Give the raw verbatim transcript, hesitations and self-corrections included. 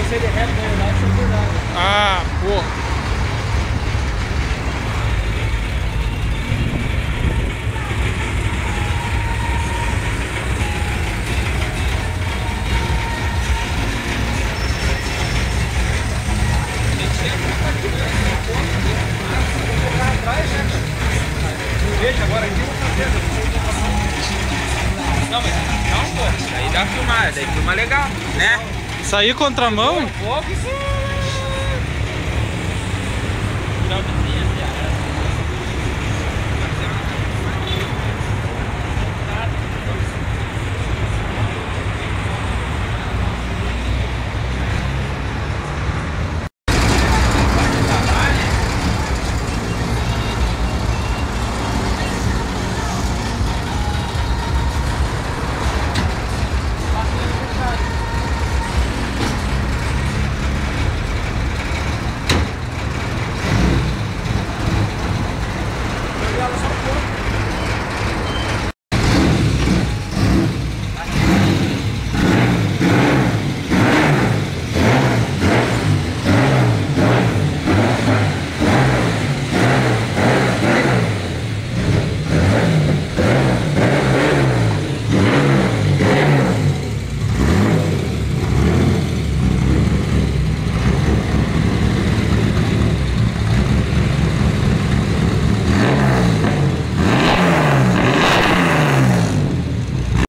se ele é reto, na verdade, é verdade. Ah, porra. Veja agora aqui, não, mas não, pô, daí dá filmar, daí filma legal, né? Sair contramão? Um pouco, isso... Tirar o vizinho.